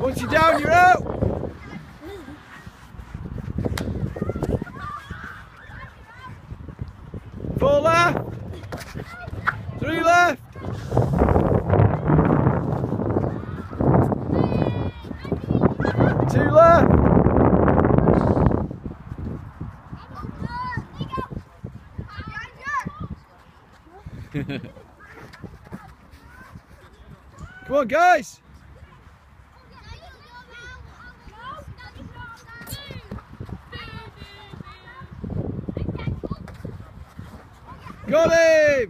Once you're down, you're out. 4 left. 3 left. 2 left. Come on, guys. Got him!